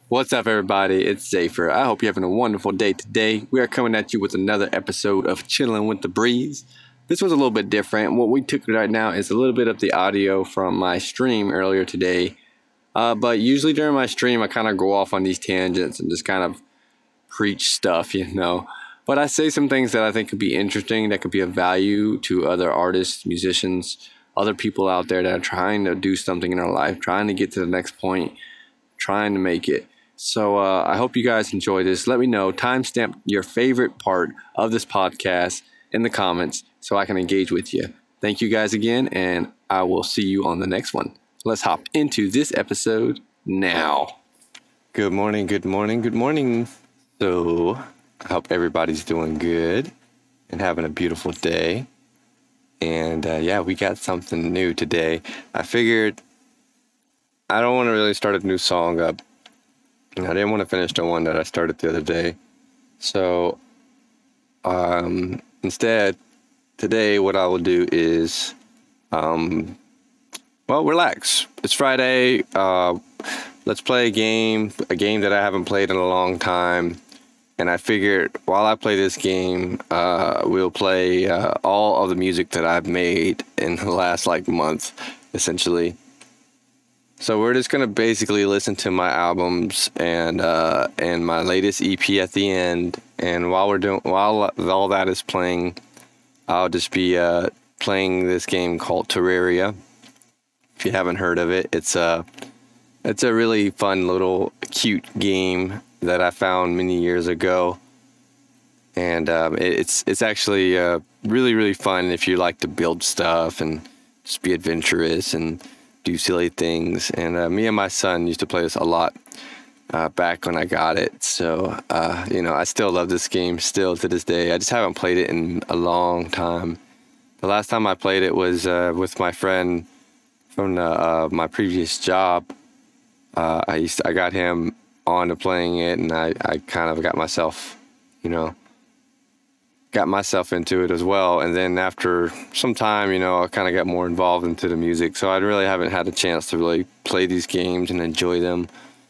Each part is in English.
What's up, everybody? It's Zafer. I hope you're having a wonderful day today. We are coming at you with another episode of Chilling with the Breeze. This was a little bit different. What we took right now is a little bit of the audio from my stream earlier today. But usually during my stream, I kind of go off on these tangents and just kind of preach stuff, But I say some things that I think could be interesting, that could be of value to other artists, musicians, other people out there that are trying to do something in their life, trying to get to the next point, trying to make it. So I hope you guys enjoy this. Let me know, timestamp your favorite part of this podcast in the comments so I can engage with you. Thank you guys again, and I will see you on the next one. Let's hop into this episode now. Good morning, good morning, good morning. So I hope everybody's doing good and having a beautiful day. And we got something new today. I figured I don't want to really start a new song up. I didn't want to finish the one that I started the other day. So instead, today what I will do is, relax. It's Friday. Let's play a game that I haven't played in a long time. And I figured while I play this game, we'll play all of the music that I've made in the last month, essentially. So we're just gonna basically listen to my albums and my latest EP at the end. And while all that is playing, I'll just be playing this game called Terraria. If you haven't heard of it, it's a really fun little cute game that I found many years ago. And it's actually really, really fun if you like to build stuff and just be adventurous and do silly things. And me and my son used to play this a lot back when I got it. So, I still love this game still to this day. I just haven't played it in a long time. The last time I played it was with my friend from my previous job. I got him on to playing it, and I kind of got myself into it as well. And then after some time, I kind of got more involved into the music. So I really haven't had a chance to really play these games and enjoy them.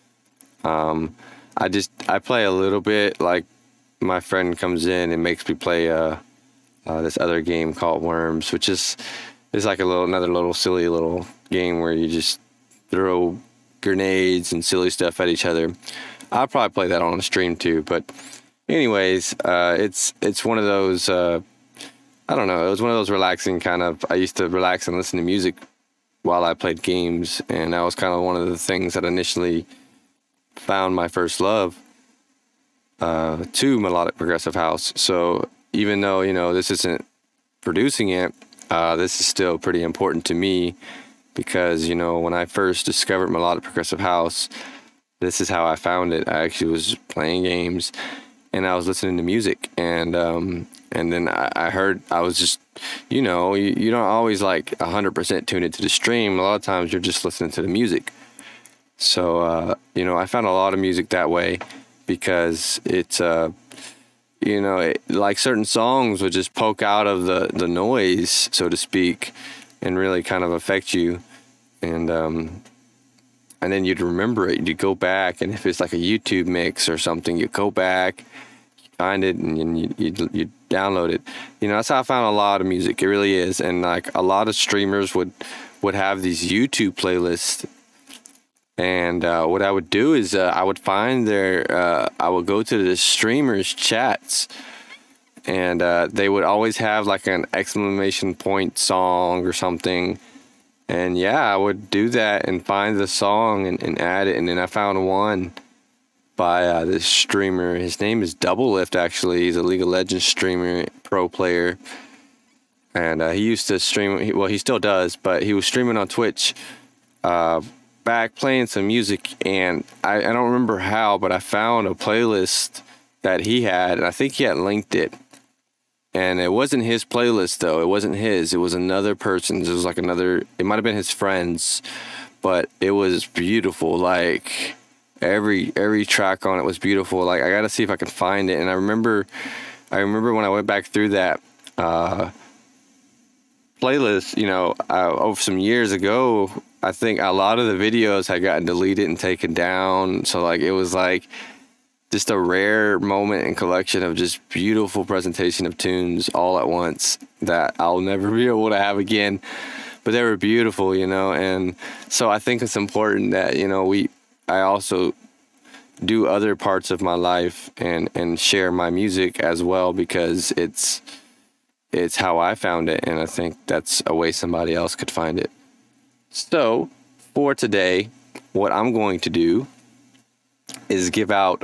I play a little bit. Like my friend comes in and makes me play this other game called Worms, which is like another little silly little game where you just throw grenades and silly stuff at each other. I'll probably play that on the stream too, but anyways, it's one of those, I don't know, it was one of those relaxing kind of, I used to relax and listen to music while I played games, and that was kind of one of the things that initially found my first love to melodic progressive house. So even though, this isn't producing it, this is still pretty important to me because, when I first discovered melodic progressive house, this is how I found it. I actually was playing games and I was listening to music, and then I heard, I was just, you don't always 100% tune into the stream. A lot of times you're just listening to the music. So, I found a lot of music that way because it's, certain songs would just poke out of the noise, so to speak, and really kind of affect you. And then you'd remember it. You'd go back, and if it's like a YouTube mix or something, you go back, find it, and you download it. That's how I found a lot of music. It really is. And a lot of streamers would have these YouTube playlists. And what I would do is I would find I would go to the streamers' chats, and they would always have an exclamation point song or something. And I would do that and find the song and add it. And then I found one by this streamer. His name is Doublelift, actually. He's a League of Legends streamer, pro player. And he used to stream, he still does, but he was streaming on Twitch back playing some music. And I don't remember how, but I found a playlist that he had, and I think he had linked it. And it wasn't his playlist, though. It wasn't his. It was another person's. It was it might have been his friend's, but it was beautiful. Every track on it was beautiful. I got to see if I can find it. And I remember when I went back through that playlist, over some years ago, I think a lot of the videos had gotten deleted and taken down. So like it was like just a rare moment and collection of just beautiful presentation of tunes all at once that I'll never be able to have again. But they were beautiful, you know, and so I think it's important that, you know, I also do other parts of my life and share my music as well, because it's how I found it, and I think that's a way somebody else could find it. So for today, what I'm going to do is give out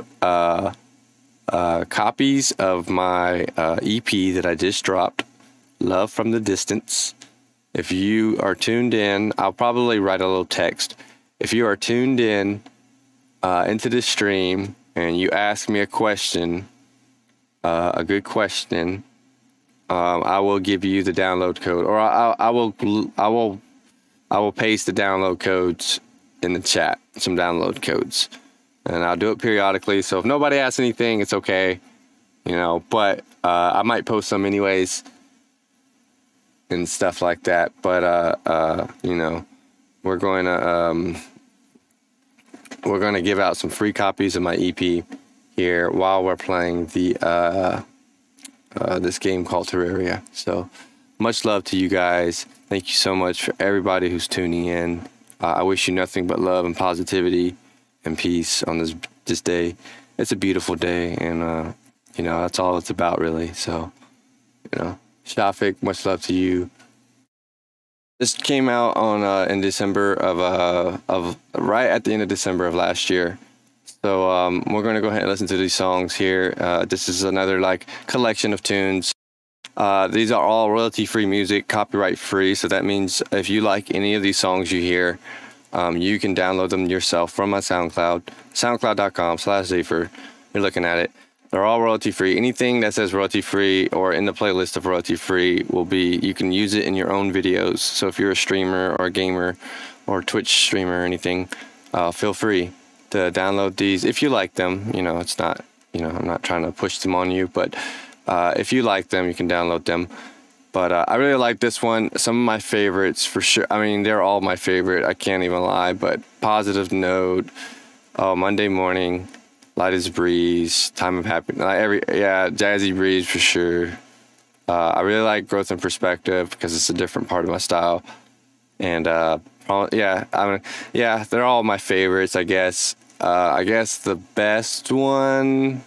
copies of my EP that I just dropped, Love from the Distance. If you are tuned in, I'll probably write a little text. If you are tuned in into this stream and you ask me a question, a good question, I will give you the download code, or I will paste the download codes in the chat, some download codes, and I'll do it periodically. So if nobody asks anything, it's okay, you know. But I might post some anyways and stuff like that. But you know, we're going to give out some free copies of my EP here while we're playing the this game called Terraria. So much love to you guys. Thank you so much for everybody who's tuning in. I wish you nothing but love and positivity and peace on this day. It's a beautiful day, and you know, that's all it's about, really. So, you know, Shafik, much love to you. This came out on in December of right at the end of December of last year. So we're going to go ahead and listen to these songs here. This is another like collection of tunes. These are all royalty-free music, copyright-free. So that means if you like any of these songs you hear, you can download them yourself from my SoundCloud, soundcloud.com/Zafer. You're looking at it. They're all royalty-free. Anything that says royalty-free or in the playlist of royalty-free will be, you can use it in your own videos. So if you're a streamer or a gamer or Twitch streamer or anything, feel free to download these if you like them. You know, it's not, you know, I'm not trying to push them on you, but if you like them, you can download them. But I really like this one. Some of my favorites for sure. I mean, they're all my favorite. I can't even lie. But Positive Note, Monday Morning, Light as a Breeze, Time of Happiness. Jazzy Breeze for sure. I really like Growth and Perspective because it's a different part of my style. And they're all my favorites, I guess. I guess the best one,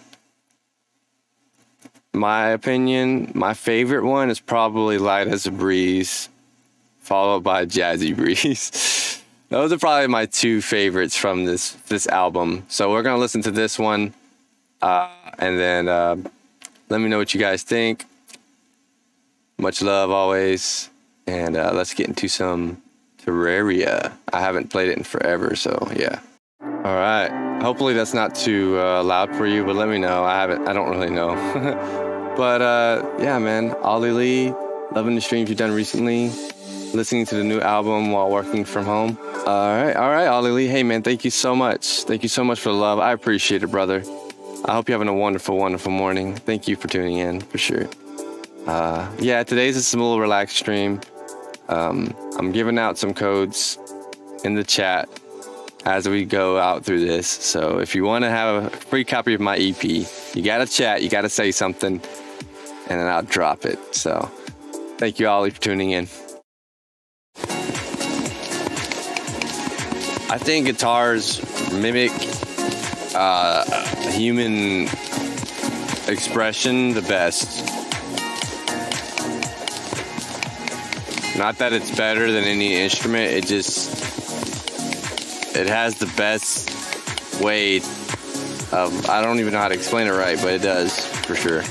my opinion, my favorite one is probably Light as a Breeze, followed by Jazzy Breeze. Those are probably my two favorites from this album. So we're gonna listen to this one, and then let me know what you guys think. Much love always, and let's get into some Terraria. I haven't played it in forever, so yeah. All right. Hopefully that's not too loud for you, but let me know. I don't really know. But yeah, man. Ollie Lee, loving the streams you've done recently. Listening to the new album while working from home. All right, Ollie Lee. Hey, man, thank you so much. Thank you so much for the love. I appreciate it, brother. I hope you're having a wonderful, wonderful morning. Thank you for tuning in, for sure. Yeah, today's just a little relaxed stream. I'm giving out some codes in the chat as we go out through this. So if you want to have a free copy of my EP, you got to chat, you got to say something, and then I'll drop it. So thank you, Ollie, for tuning in. I think guitars mimic human expression the best. Not that it's better than any instrument, it has the best way of, I don't even know how to explain it right, but it does, for sure.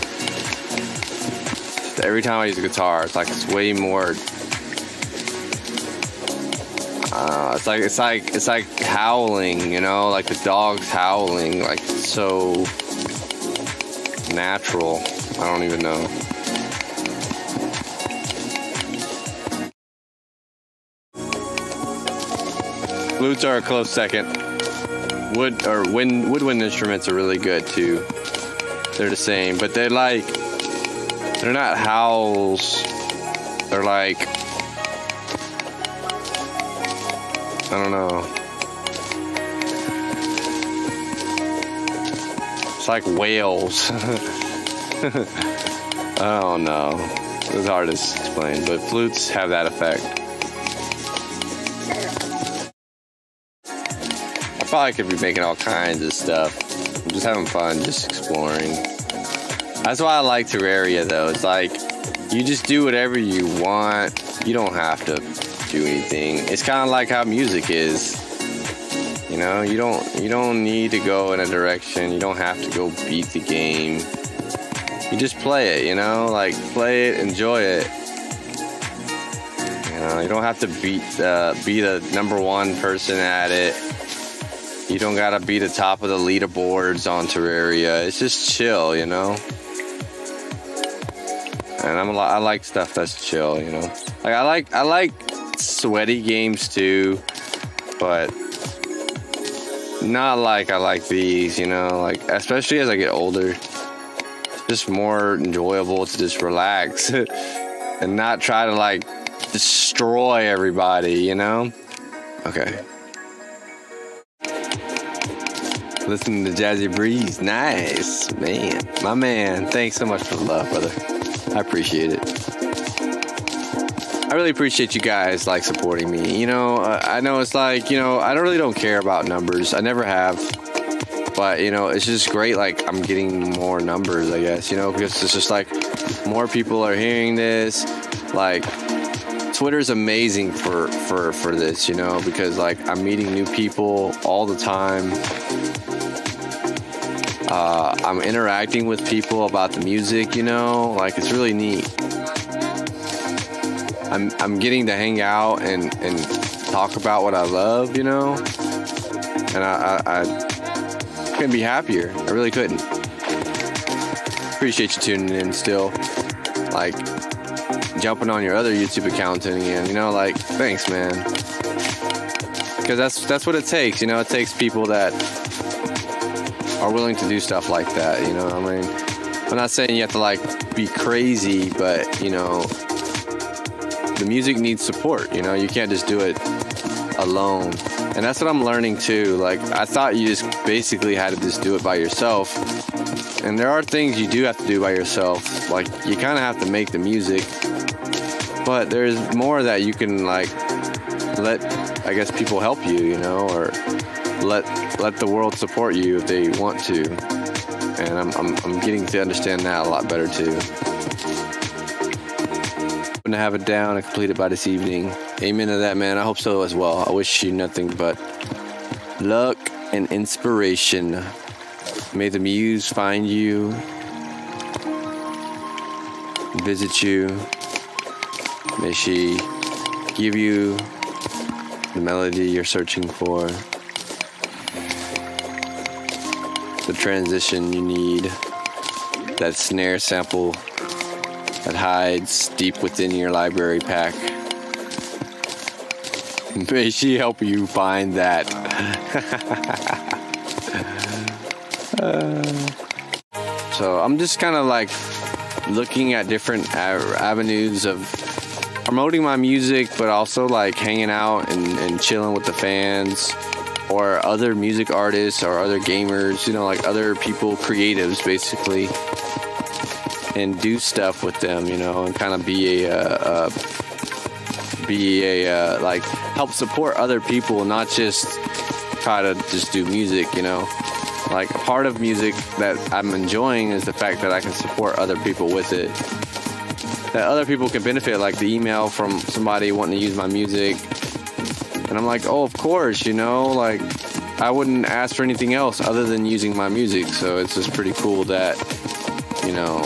Every time I use a guitar, it's way more, it's like howling, you know, like the dog's howling, like so natural. I don't even know. Flutes are a close second. Woodwind instruments are really good too. They're the same, but they're not howls. They're like, I don't know. It's like whales. I don't know. It's hard to explain, but flutes have that effect. I probably could be making all kinds of stuff. I'm just having fun, just exploring. That's why I like Terraria, though. It's like, you just do whatever you want. You don't have to do anything. It's kind of like how music is. You know, you don't need to go in a direction. You don't have to go beat the game. You just play it, you know? Like, play it, enjoy it. You know, you don't have to be the #1 person at it. You don't gotta be the top of the leaderboards on Terraria. It's just chill, you know? And I like stuff that's chill, you know? Like, I like sweaty games too, but not like I like these, you know? Like, especially as I get older, just more enjoyable to just relax and not try to like destroy everybody, you know? Okay. Listening to Jazzy Breeze. Nice, man. My man. Thanks so much for the love, brother. I appreciate it. I really appreciate you guys like supporting me. You know, I know it's like, you know, I really don't care about numbers. I never have. But, you know, it's just great. Like, I'm getting more numbers, I guess, you know, because it's just like more people are hearing this. Like, Twitter's amazing for this, you know, because like I'm meeting new people all the time. I'm interacting with people about the music, you know, like it's really neat. I'm getting to hang out and talk about what I love, you know, and I couldn't be happier. I really couldn't. Appreciate you tuning in still, like jumping on your other YouTube account and you know, like thanks, man, because that's what it takes, you know. It takes people that are willing to do stuff like that, you know. I mean, I'm not saying you have to like be crazy, but you know, the music needs support, you know. You can't just do it alone, and that's what I'm learning too. Like, I thought you just basically had to just do it by yourself, and there are things you do have to do by yourself. Like, you kind of have to make the music, but there's more that you can like let, I guess, people help you, you know, or let the world support you if they want to. And I'm getting to understand that a lot better too. I'm gonna have it down and complete it by this evening. Amen to that, man. I hope so as well. I wish you nothing but luck and inspiration. May the muse find you, visit you. May she give you the melody you're searching for, the transition you need, that snare sample that hides deep within your library pack. May she help you find that. So I'm just kind of like looking at different avenues of promoting my music, but also like hanging out and chilling with the fans or other music artists or other gamers, you know, like other people, creatives basically, and do stuff with them, you know, and kind of be a like help support other people, not just try to just do music, you know. Like, a part of music that I'm enjoying is the fact that I can support other people with it, that other people can benefit, like the email from somebody wanting to use my music. And I'm like, oh, of course, you know, like I wouldn't ask for anything else other than using my music. So it's just pretty cool that, you know,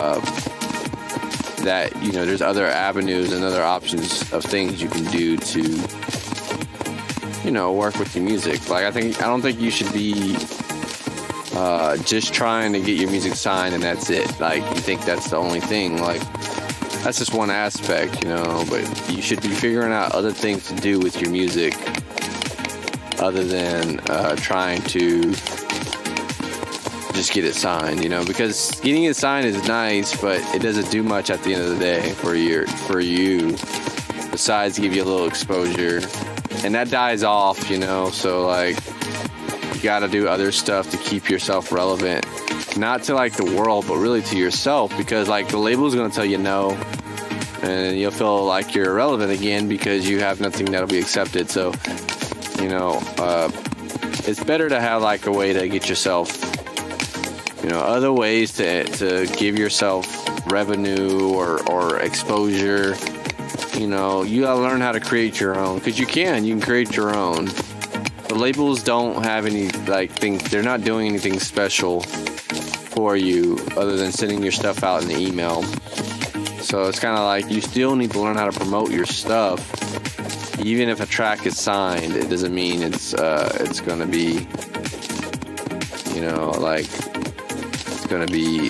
there's other avenues and other options of things you can do to, you know, work with your music. Like, I don't think you should be just trying to get your music signed and that's it. Like, you think that's the only thing. Like, that's just one aspect, you know, but you should be figuring out other things to do with your music other than trying to just get it signed, you know, because getting it signed is nice, but it doesn't do much at the end of the day for you, besides give you a little exposure and that dies off, you know. So like, you got to do other stuff to keep yourself relevant, not to like the world, but really to yourself, because like the label is going to tell you no, and you'll feel like you're irrelevant again because you have nothing that'll be accepted. So, you know, it's better to have like a way to get yourself, you know, other ways to give yourself revenue or exposure. You know, you gotta learn how to create your own, because you can create your own. The labels don't have any like things, they're not doing anything special for you other than sending your stuff out in the email. So it's kind of like you still need to learn how to promote your stuff. Even if a track is signed, it doesn't mean it's gonna be, you know, like it's gonna be,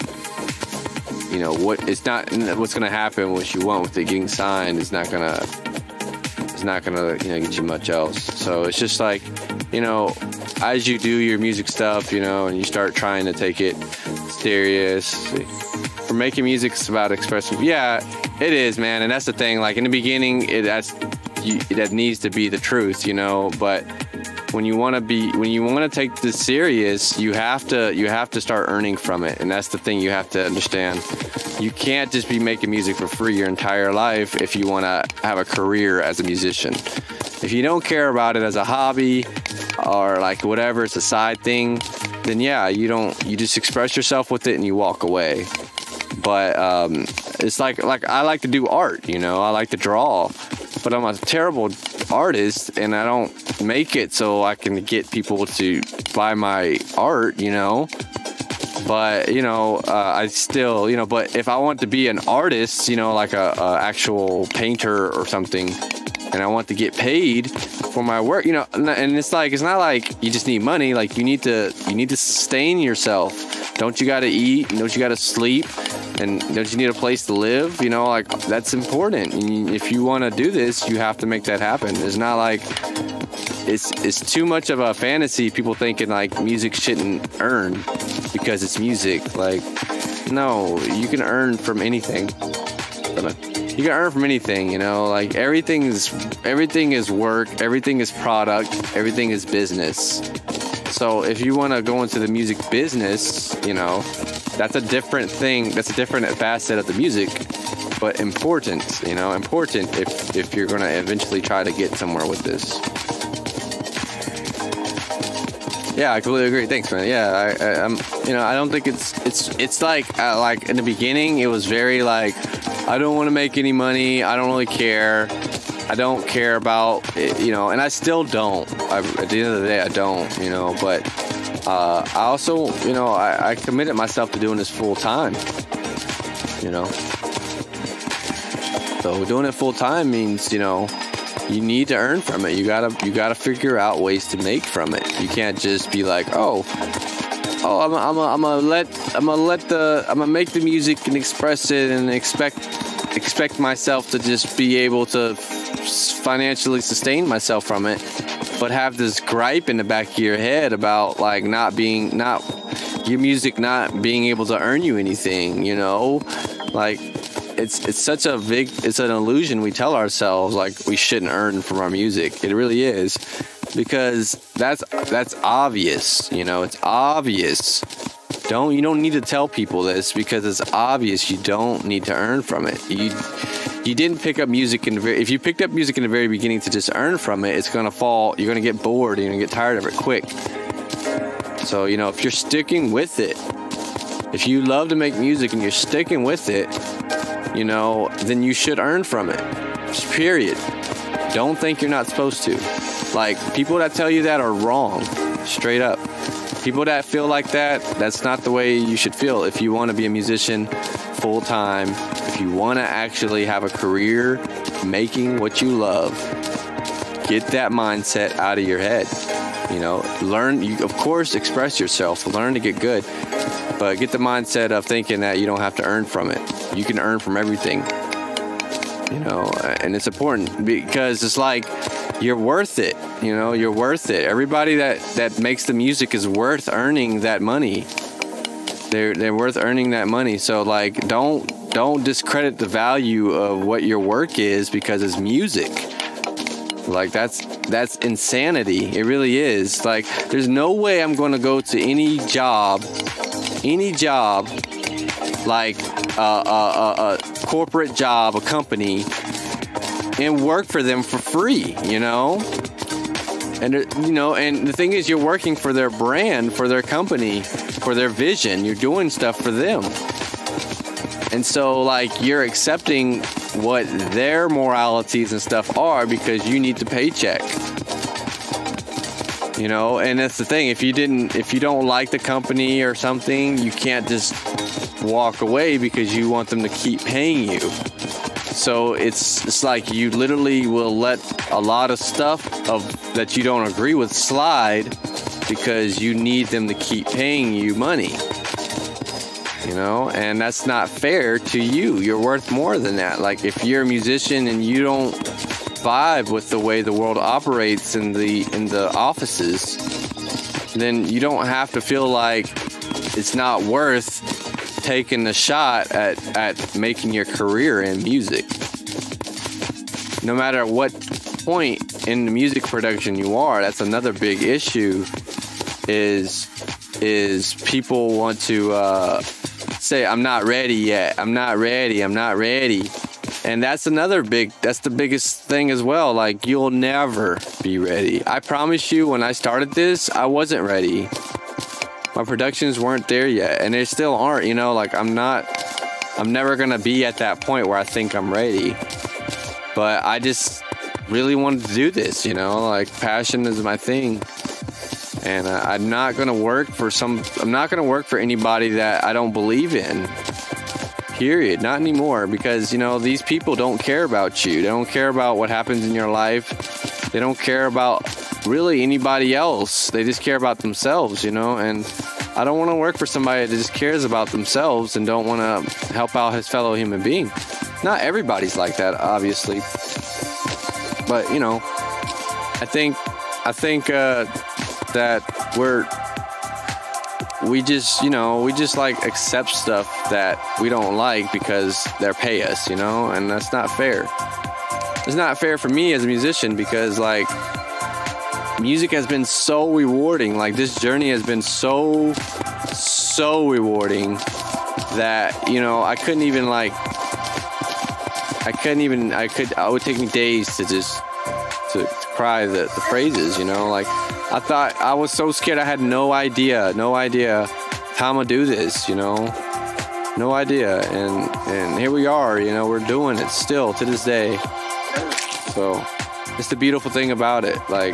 you know, what's gonna happen, what you want with it getting signed is not gonna you know, get you much else. So it's just like, you know, as you do your music stuff, you know, and you start trying to take it serious. For making music, it's about expressing. Yeah, it is, man, and that's the thing. Like in the beginning, that needs to be the truth, you know. But when you want to take this serious, you have to start earning from it, and that's the thing you have to understand. You can't just be making music for free your entire life if you want to have a career as a musician. If you don't care about it as a hobby or like whatever, it's a side thing, then yeah, you just express yourself with it and you walk away. But it's like I like to do art, you know, I like to draw, but I'm a terrible artist and I don't make it so I can get people to buy my art, you know. But, you know, I still, you know, but if I want to be an artist, you know, like a actual painter or something, and I want to get paid for my work, you know, and it's like, it's not like you just need money. Like you need to sustain yourself. Don't you got to eat? Don't you got to sleep? And don't you need a place to live? You know, like that's important. And if you want to do this, you have to make that happen. It's not like it's too much of a fantasy. People thinking like music shouldn't earn because it's music. Like, no, you can earn from anything. You can earn from anything, you know, like everything is work, everything is product, everything is business. So if you want to go into the music business, you know, that's a different thing. That's a different facet of the music, but important, you know, important if you're going to eventually try to get somewhere with this. Yeah, I completely agree. Thanks, man. Yeah, I'm, you know, I don't think it's like in the beginning, it was very like, I don't want to make any money. I don't really care. I don't care about it, you know, and I still don't. At the end of the day, I don't, you know, but I also, you know, I committed myself to doing this full time, you know. So doing it full time means, you know, you need to earn from it. You gotta figure out ways to make from it. You can't just be like, I'm gonna make the music and express it and expect myself to just be able to financially sustain myself from it, but have this gripe in the back of your head about like your music not being able to earn you anything, you know. Like it's an illusion we tell ourselves, like we shouldn't earn from our music. It really is, because that's obvious, you know. It's obvious. You don't need to tell people this, because it's obvious you don't need to earn from it. You didn't pick up music if you picked up music in the very beginning to just earn from it, it's gonna fall. You're gonna get bored. You're gonna get tired of it quick. So, you know, if you're sticking with it, if you love to make music and you're sticking with it, you know, then you should earn from it. Just period. Don't think you're not supposed to. Like, people that tell you that are wrong. Straight up. People that feel like that, that's not the way you should feel. If you want to be a musician full time, if you want to actually have a career making what you love, get that mindset out of your head. You know, of course, express yourself, learn to get good, but get the mindset of thinking that you don't have to earn from it. You can earn from everything, you know, and it's important because it's like, you're worth it, you know, you're worth it. Everybody that makes the music is worth earning that money. They're worth earning that money. So like, don't discredit the value of what your work is because it's music. Like that's insanity. It really is. Like there's no way I'm going to go to any job, like a corporate job, a company, and work for them for free, you know? And, you know, and the thing is, you're working for their brand, for their company, for their vision. You're doing stuff for them. And so, like, you're accepting what their moralities and stuff are because you need the paycheck. You know, and that's the thing. If you don't like the company or something, you can't just walk away because you want them to keep paying you. So it's like you literally will let a lot of stuff that you don't agree with slide because you need them to keep paying you money. You know, and that's not fair to you. You're worth more than that. Like if you're a musician and you don't vibe with the way the world operates in the offices, then you don't have to feel like it's not worth taking the shot at making your career in music. No matter what point in the music production you are, that's another big issue is people want to say, I'm not ready yet. I'm not ready. And that's the biggest thing as well. Like, you'll never be ready. I promise you, when I started this, I wasn't ready. My productions weren't there yet, and they still aren't, you know, like I'm never gonna be at that point where I think I'm ready. But I just really wanted to do this, you know, like passion is my thing. And I'm not gonna work for anybody that I don't believe in. Period. Not anymore, because, you know, these people don't care about you. They don't care about what happens in your life. They don't care about really anybody else. They just care about themselves, you know, and I don't want to work for somebody that just cares about themselves and don't want to help out his fellow human being. Not everybody's like that, obviously, but, you know, I think that we just like accept stuff that we don't like because they pay us, you know, and that's not fair. It's not fair for me as a musician because, like, music has been so rewarding. Like, this journey has been so rewarding that, you know, it would take me days to cry the phrases, you know. Like, I was so scared. I had no idea how I'm gonna do this, you know. No idea. And here we are, you know, we're doing it still to this day. So it's the beautiful thing about it. Like,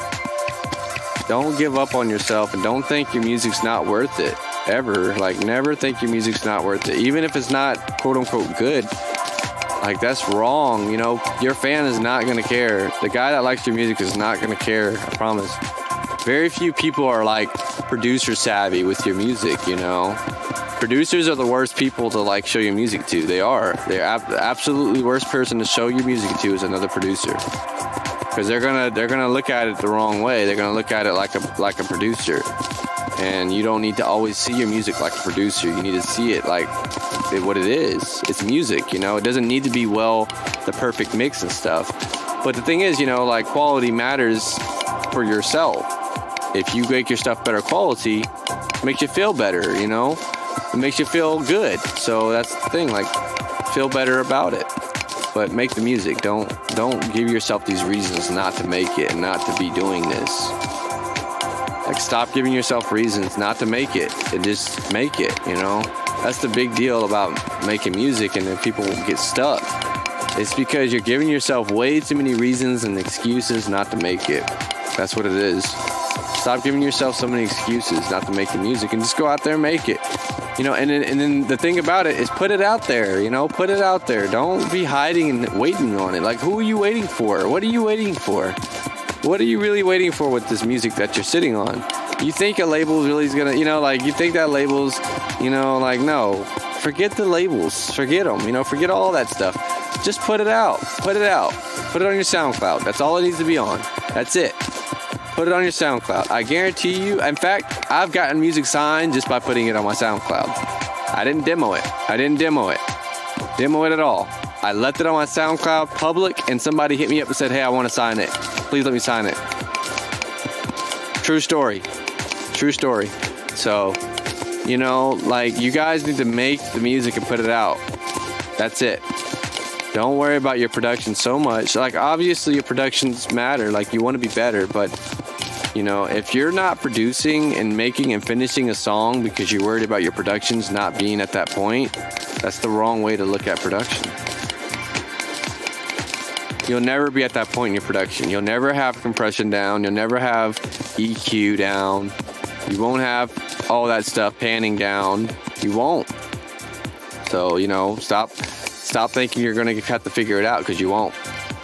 don't give up on yourself and don't think your music's not worth it, ever. Like, never think your music's not worth it. Even if it's not quote unquote good, like, that's wrong, you know. Your fan is not gonna care. The guy that likes your music is not gonna care, I promise. Very few people are like producer savvy with your music, you know. Producers are the worst people to like show your music to. They are. They're absolutely worst person to show your music to is another producer, because they're gonna look at it the wrong way. They're gonna look at it like a producer, and you don't need to always see your music like a producer. You need to see it like what it is. It's music, you know. It doesn't need to be the perfect mix and stuff. But the thing is, you know, like, quality matters for yourself. If you make your stuff better quality, it makes you feel better, you know. It makes you feel good. So that's the thing, like, feel better about it. But make the music. Don't give yourself these reasons not to make it and not to be doing this. Like, stop giving yourself reasons not to make it and just make it, you know. That's the big deal about making music, and then people get stuck. It's because you're giving yourself way too many reasons and excuses not to make it. That's what it is. Stop giving yourself so many excuses not to make the music and just go out there and make it. You know, and then the thing about it is, put it out there, you know, put it out there. Don't be hiding and waiting on it. Like, who are you waiting for? What are you waiting for? What are you really waiting for with this music that you're sitting on? You think a label really is gonna, you know, like, you think that label's, you know, like, no. Forget the labels. Forget them, you know, forget all that stuff. Just put it out. Put it out. Put it on your SoundCloud. That's all it needs to be on. That's it. Put it on your SoundCloud. I guarantee you. In fact, I've gotten music signed just by putting it on my SoundCloud. I didn't demo it. Demo it at all. I left it on my SoundCloud public, and somebody hit me up and said, hey, I want to sign it. Please let me sign it. True story. So, you know, like, you guys need to make the music and put it out. That's it. Don't worry about your production so much. Like, obviously your productions matter. Like, you want to be better, but, you know, if you're not producing and making and finishing a song because you're worried about your productions not being at that point, that's the wrong way to look at production. You'll never be at that point in your production. You'll never have compression down. You'll never have EQ down. You won't have all that stuff panning down. You won't. So, you know, stop thinking you're going to have to figure it out, because you won't.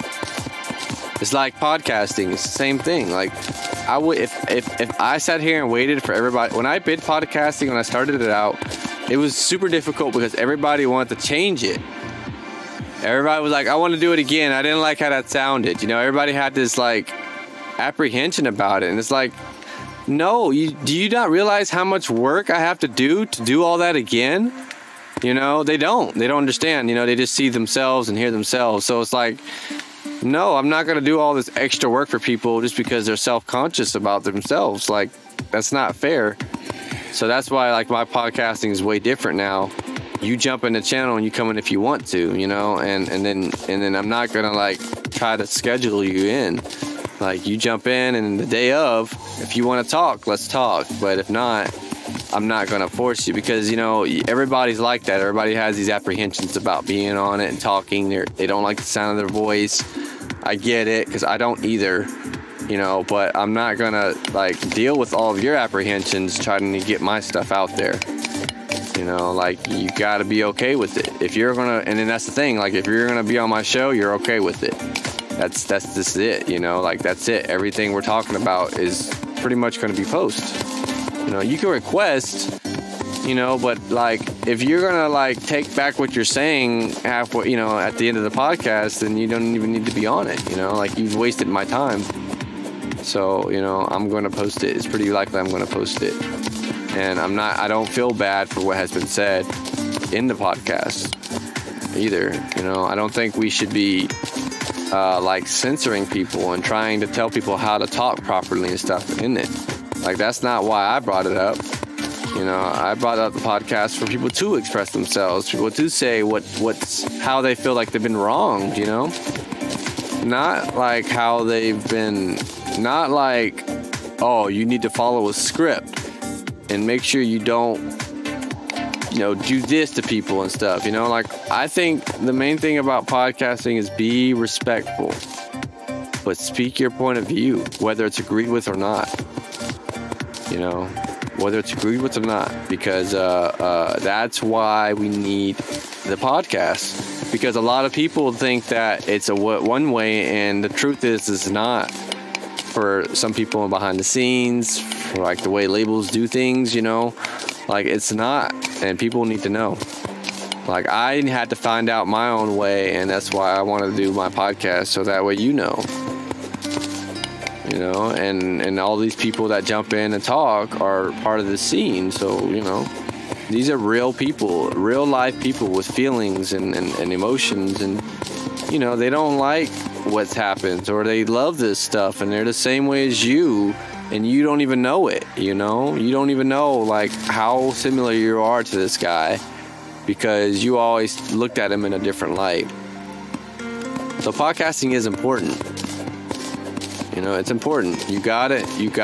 It's like podcasting. It's the same thing. Like, I would, if I sat here and waited for everybody, when I did podcasting, when I started it out, it was super difficult because everybody wanted to change it. Everybody was like, I want to do it again. I didn't like how that sounded. You know, everybody had this like apprehension about it. And it's like, no, do you not realize how much work I have to do all that again? You know, they don't understand. You know, they just see themselves and hear themselves. So it's like, no, I'm not going to do all this extra work for people just because they're self-conscious about themselves. Like, that's not fair. So that's why, like, my podcasting is way different now. You jump in the channel and you come in if you want to, you know, and then I'm not going to, like, try to schedule you in. Like, you jump in, and the day of, if you want to talk, let's talk. But if not, I'm not going to force you, because, you know, everybody's like that. Everybody has these apprehensions about being on it and talking. They don't like the sound of their voice. I get it, because I don't either, you know, but I'm not going to, like, deal with all of your apprehensions trying to get my stuff out there. You know, like, you got to be okay with it. If you're going to, and then that's the thing, like, if you're going to be on my show, you're okay with it. That's just it, you know, like, that's it. Everything we're talking about is pretty much going to be post. You know, you can request, you know, but, like, if you're going to, like, take back what you're saying halfway, you know, at the end of the podcast, then you don't even need to be on it, you know, like, you've wasted my time. So, you know, I'm going to post it. It's pretty likely I'm going to post it. And I don't feel bad for what has been said in the podcast either. You know, I don't think we should be like censoring people and trying to tell people how to talk properly and stuff in it. Like, that's not why I brought it up. You know, I brought up the podcast for people to express themselves, people to say how they feel like they've been wronged, you know? Not like how they've been, not like, oh, you need to follow a script and make sure you don't, you know, do this to people and stuff, you know? Like, I think the main thing about podcasting is be respectful, but speak your point of view, whether it's agreed with or not, you know, whether it's agreed with or not, because that's why we need the podcast, because a lot of people think that it's a one way, and the truth is it's not. For some people behind the scenes, for like the way labels do things, you know, like, it's not, and people need to know. Like, I had to find out my own way, and that's why I wanted to do my podcast, so that way you know, and all these people that jump in and talk are part of the scene. So, you know, these are real people, real life people with feelings and emotions, and, you know, they don't like what's happened, or they love this stuff, and they're the same way as you, and you don't even know it, you know? You don't even know, like, how similar you are to this guy, because you always looked at him in a different light. So podcasting is important. You know, it's important. You gotta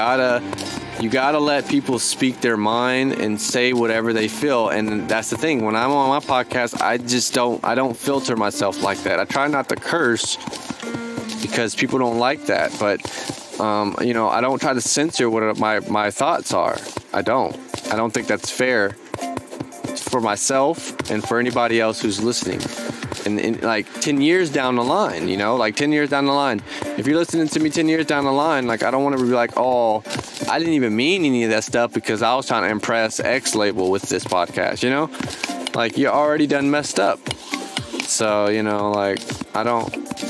let people speak their mind and say whatever they feel. And that's the thing. When I'm on my podcast, I don't filter myself like that. I try not to curse, because people don't like that. But, you know, I don't try to censor what my thoughts are. I don't think that's fair for myself and for anybody else who's listening. And like 10 years down the line, you know, like 10 years down the line, if you're listening to me 10 years down the line, like, I don't want to be like, oh, I didn't even mean any of that stuff because I was trying to impress X label with this podcast, you know? Like, you're already done messed up. So, you know, like, I don't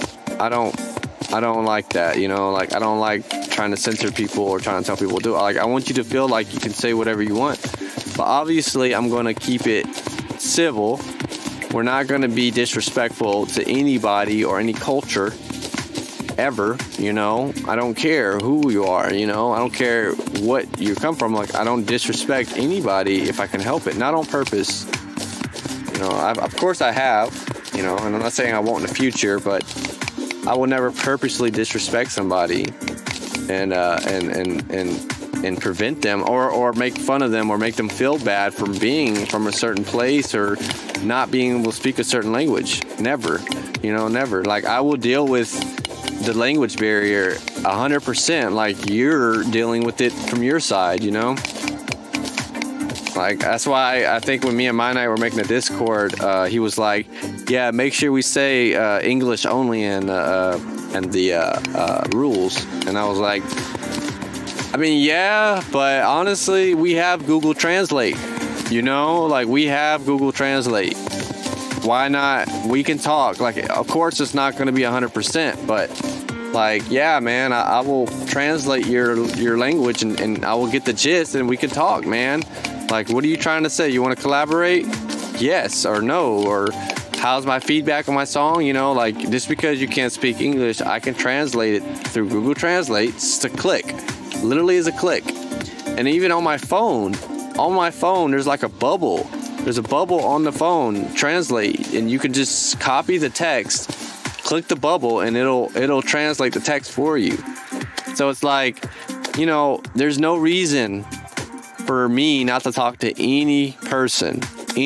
like that, you know? Like, I don't like trying to censor people or trying to tell people to do it. Like, I want you to feel like you can say whatever you want. But obviously, I'm going to keep it civil. We're not going to be disrespectful to anybody or any culture. ever, you know. I don't care who you are, you know. I don't care what you come from. Like, I don't disrespect anybody if I can help it, not on purpose. You know, of course I have, you know, and I'm not saying I won't in the future, but I will never purposely disrespect somebody and prevent them or make fun of them or make them feel bad from being from a certain place or not being able to speak a certain language. Never, you know, never. Like, I will deal with the language barrier 100%, like you're dealing with it from your side, you know. Like, that's why I think when me and My Night were making a Discord, he was like, yeah, make sure we say English only and the rules. And I was like, I mean, yeah, but honestly, we have Google Translate, you know, like we have Google Translate. Why not? We can talk. Like, of course, it's not going to be 100%, but like, yeah, man, I will translate your language and I will get the gist and we can talk, man. Like, what are you trying to say? You want to collaborate? Yes or no? Or how's my feedback on my song? You know, like, just because you can't speak English, I can translate it through Google Translate. It's a click. Literally is a click. And even on my phone, there's like a bubble. There's a bubble on the phone, translate, and you can just copy the text, click the bubble, and it'll translate the text for you. So it's like, you know, there's no reason for me not to talk to any person,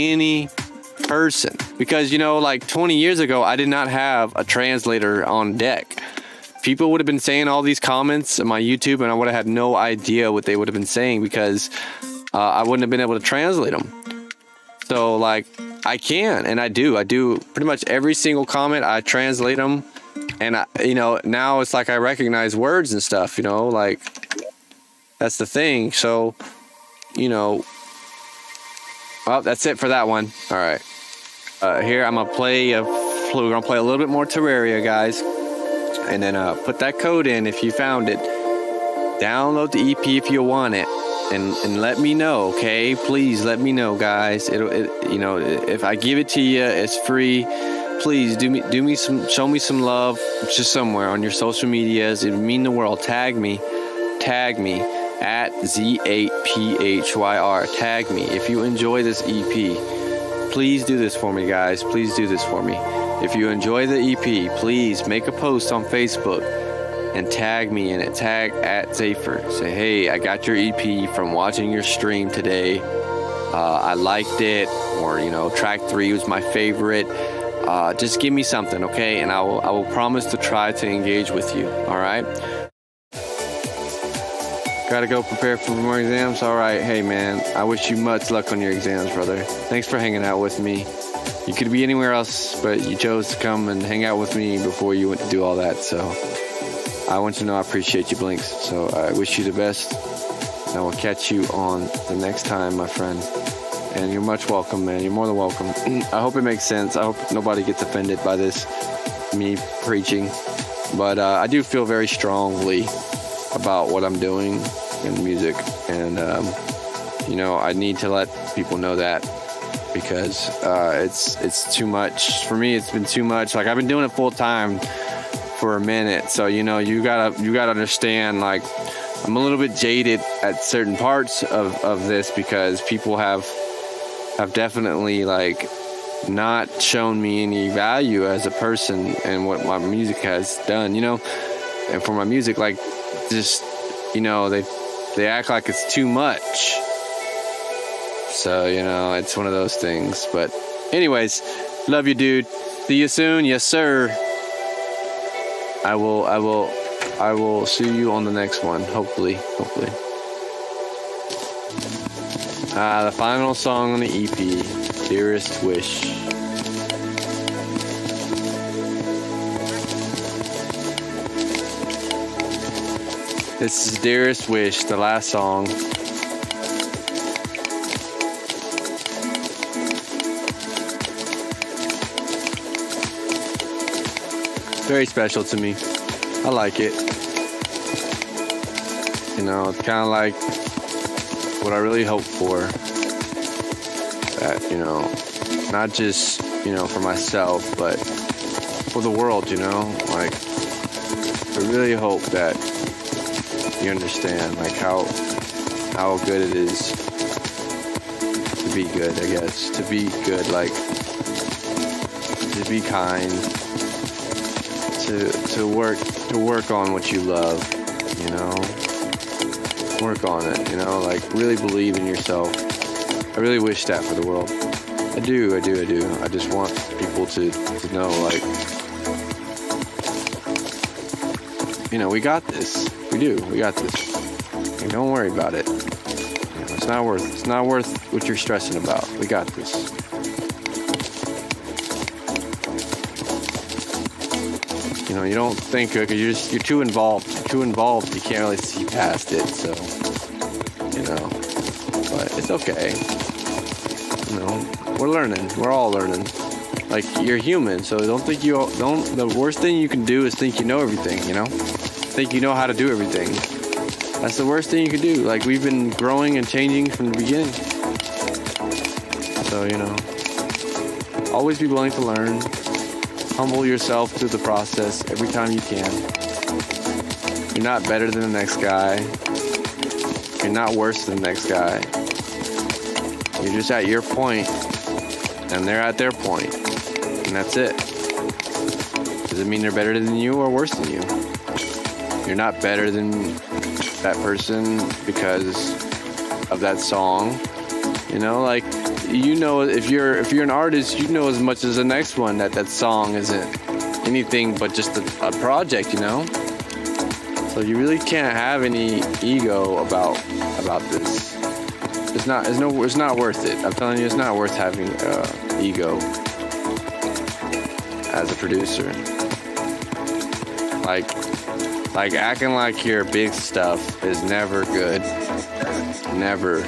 because, you know, like 20 years ago, I did not have a translator on deck. People would have been saying all these comments on my YouTube, and I would have had no idea what they would have been saying because I wouldn't have been able to translate them. So, like, I can, and I do pretty much every single comment. I translate them, and you know, now it's like I recognize words and stuff, you know, like, that's the thing. So, you know, well, that's it for that one. All right, here I'm gonna play we're gonna play a little bit more Terraria, guys, and then put that code in if you found it. Download the EP if you want it. And let me know, okay? Please let me know, guys. You know, if I give it to you, it's free. Please show me some love, just somewhere on your social medias. It would mean the world. Tag me at Z8PHYR. Tag me if you enjoy this EP. Please do this for me, guys. Please do this for me. If you enjoy the EP, please make a post on Facebook and tag me in it. Tag at Zafer. Say, hey, I got your EP from watching your stream today. I liked it, or, you know, track 3 was my favorite. Just give me something, okay? And I will promise to try to engage with you. All right. Gotta go prepare for more exams. All right. Hey, man, I wish you much luck on your exams, brother. Thanks for hanging out with me. You could be anywhere else, but you chose to come and hang out with me before you went to do all that. So I want you to know I appreciate you, Blinks. So I wish you the best, and I will catch you on the next time, my friend. And you're much welcome, man. You're more than welcome. I hope it makes sense. I hope nobody gets offended by this, me preaching. But I do feel very strongly about what I'm doing in music. And, you know, I need to let people know that, because it's too much. For me, it's been too much. Like, I've been doing it full time for a minute, so, you know, you gotta understand, like, I'm a little bit jaded at certain parts of this, because people have definitely, like, not shown me any value as a person and what my music has done, you know. And for my music, like, just, you know, they act like it's too much. So, you know, it's one of those things. But anyways, love you, dude. See you soon. Yes, sir. I will see you on the next one. Hopefully. The final song on the EP, Dearest Wish. This is Dearest Wish, the last song. Very special to me. I like it. You know, it's kind of like what I really hope for. That, you know, not just, you know, for myself, but for the world, you know, like, I really hope that you understand, like, how good it is to be good, I guess. To be good, like, to be kind, to work on what you love, you know? Work on it, you know? Like, really believe in yourself. I really wish that for the world. I do. I just want people to know, like, you know, we got this. We got this. And don't worry about it. You know, it's not worth what you're stressing about. We got this. You know, you don't think, because you're too involved. You can't really see past it. So, you know, but it's okay. You know, we're learning. We're all learning. Like, you're human, so the worst thing you can do is think you know everything, you know? Think you know how to do everything. That's the worst thing you can do. Like, we've been growing and changing from the beginning. So, you know, always be willing to learn. Humble yourself through the process every time you can. You're not better than the next guy. You're not worse than the next guy. You're just at your point, and they're at their point. And that's it. Does it mean they're better than you or worse than you? You're not better than that person because of that song. You know, like, you know, if you're an artist, you know as much as the next one that song isn't anything but just a project, you know? So you really can't have any ego about this. It's not worth it. I'm telling you, it's not worth having ego as a producer. Like acting like your big stuff is never good. Never.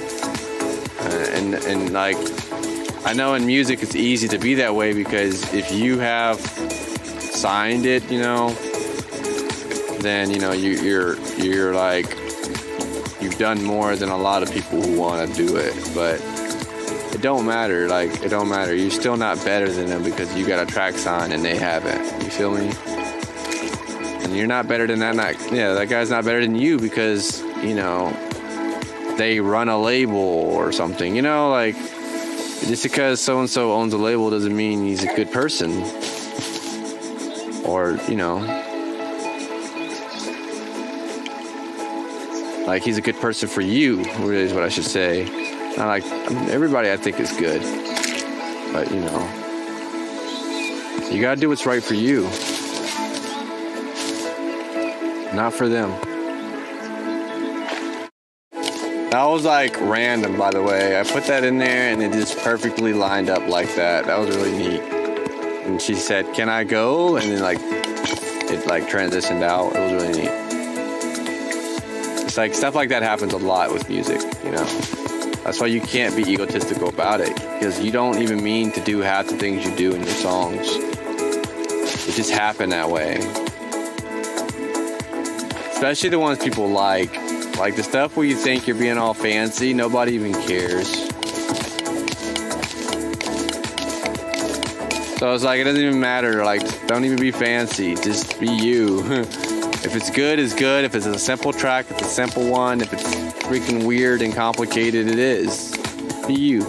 And like, I know in music it's easy to be that way, because if you have signed it, you know, then, you know, you're like, you've done more than a lot of people who want to do it. But it don't matter. Like, it don't matter. You're still not better than them because you got a track signed and they haven't. You feel me? And you're not better than that. That guy's not better than you because, you know, they run a label or something. You know, like, just because so-and-so owns a label doesn't mean he's a good person. Or, you know, like, he's a good person for you, really is what I should say. Not like, everybody I think is good. But, you know, you gotta do what's right for you. Not for them. That was like random, by the way. I put that in there and it just perfectly lined up like that. That was really neat. And she said, "Can I go?" And then it transitioned out. It was really neat. It's like stuff like that happens a lot with music, you know. That's why you can't be egotistical about it, because you don't even mean to do half the things you do in your songs. It just happened that way. Especially the ones people like the stuff where you think you're being all fancy, nobody even cares. So it's like, it doesn't even matter, like, don't even be fancy, just be you. If it's good, it's good. If it's a simple track, it's a simple one. If it's freaking weird and complicated, it is. Be you.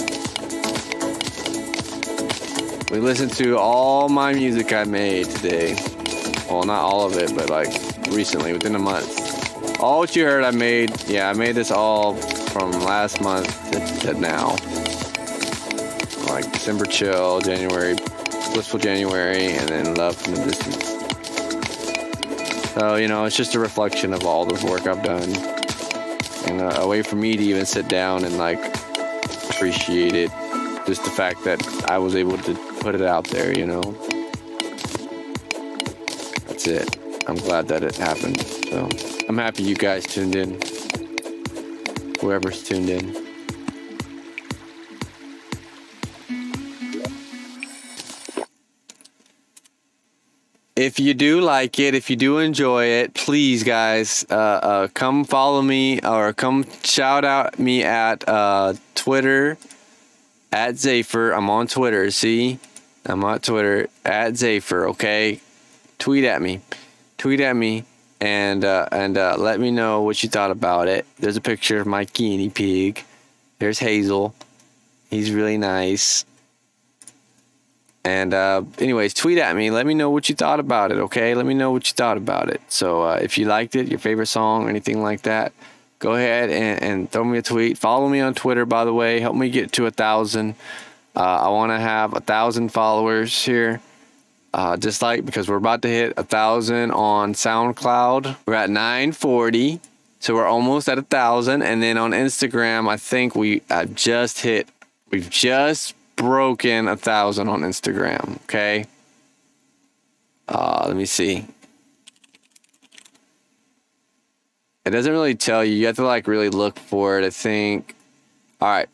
We listened to all my music I made today. Well, not all of it, but like recently, within a month. All what you heard I made, I made this all from last month to now. Like December Chill, January, Blissful January, and then Love from the Distance. So, you know, it's just a reflection of all the work I've done. And a way for me to even sit down and, like, appreciate it. Just the fact that I was able to put it out there, you know. That's it. I'm glad that it happened. So, I'm happy you guys tuned in. Whoever's tuned in. If you do like it, if you do enjoy it, please, guys, come follow me or come shout out me at Twitter at Zafer. I'm on Twitter. See, I'm on Twitter at Zafer. Okay, tweet at me. tweet at me and let me know what you thought about it. There's a picture of my guinea pig. There's Hazel. He's really nice. And anyways, tweet at me. Let me know what you thought about it, okay? Let me know what you thought about it. So if you liked it, your favorite song or anything like that, go ahead and throw me a tweet. Follow me on Twitter, by the way. Help me get to 1,000. I want to have 1,000 followers here. Because we're about to hit 1,000 on SoundCloud. We're at 940. So we're almost at 1,000. And then on Instagram, I think we've just broken 1,000 on Instagram. Okay. Let me see. It doesn't really tell you. You have to like really look for it, I think. All right.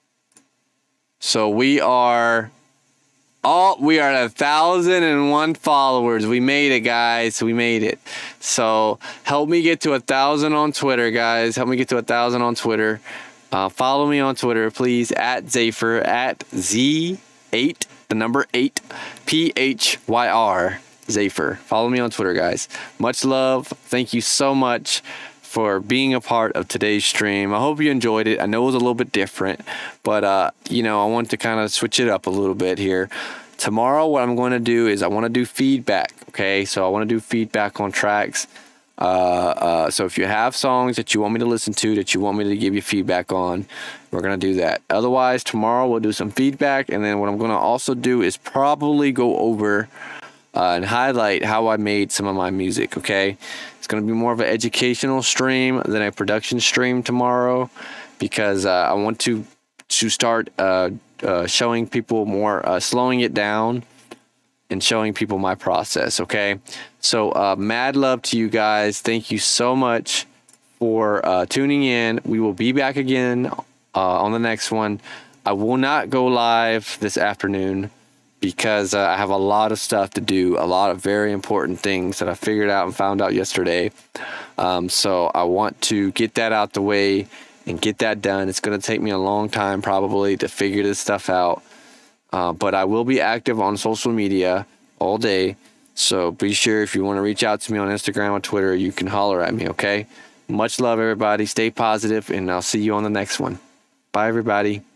So we are at 1,001 followers. We made it, guys. We made it. So help me get to 1,000 on Twitter, guys. Help me get to 1,000 on Twitter. Follow me on Twitter, please, at Zaphyr, at Z8, the number 8, PHYR, Zaphyr. Follow me on Twitter, guys. Much love. Thank you so much for being a part of today's stream. I hope you enjoyed it. I know it was a little bit different, but I want to kind of switch it up a little bit here. Tomorrow, what I'm going to do is I want to do feedback, okay? So I want to do feedback on tracks. So if you have songs that you want me to listen to, that you want me to give you feedback on, we're going to do that. Otherwise, tomorrow we'll do some feedback, and then what I'm going to also do is probably go over and highlight how I made some of my music, okay? It's going to be more of an educational stream than a production stream tomorrow, because I want to start showing people more, slowing it down and showing people my process, okay? So mad love to you guys. Thank you so much for tuning in. We will be back again on the next one. I will not go live this afternoon because I have a lot of stuff to do, a lot of very important things that I figured out and found out yesterday. So I want to get that out the way and get that done. It's going to take me a long time probably to figure this stuff out. But I will be active on social media all day. So be sure, if you want to reach out to me on Instagram or Twitter, you can holler at me, okay? Much love, everybody. Stay positive, and I'll see you on the next one. Bye, everybody.